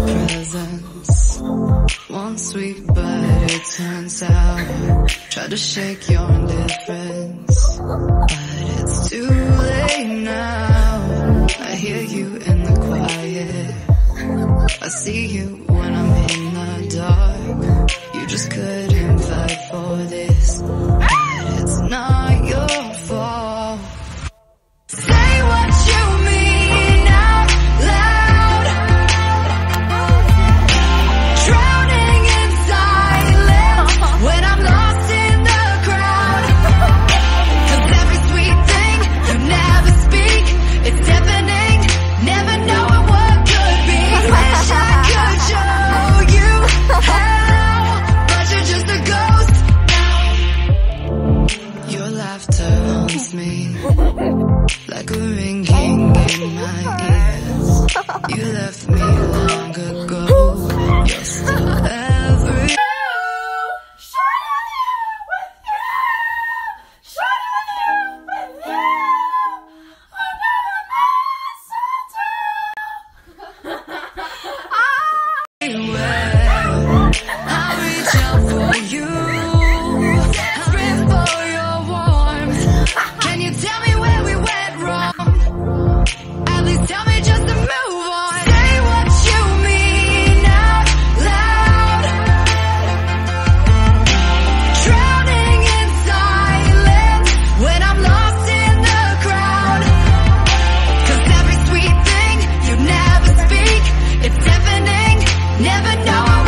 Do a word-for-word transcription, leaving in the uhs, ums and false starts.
presence. One sweet bite, it turns out. Tried to shake your indifference, but it's too late now. I hear you in the quiet, I see you when I'm in the dark. You just couldn't fight for this, but it's not your fault. Say what you mean out loud, drowning in silence when I'm lost in the crowd. Cause every sweet thing you never speak, it's deafening, never knowing what could be. Wish I could show you how, but you're just a ghost. Your laughter haunts me like a ringing in my ears. You left me long ago. You're still every I reach out for you, scream for your warmth. Can you tell me where we went wrong? At least tell me just to move on. Say what you mean out loud, drowning in silence when I'm lost in the crowd. Cause every sweet thing you never speak, it's deafening, never know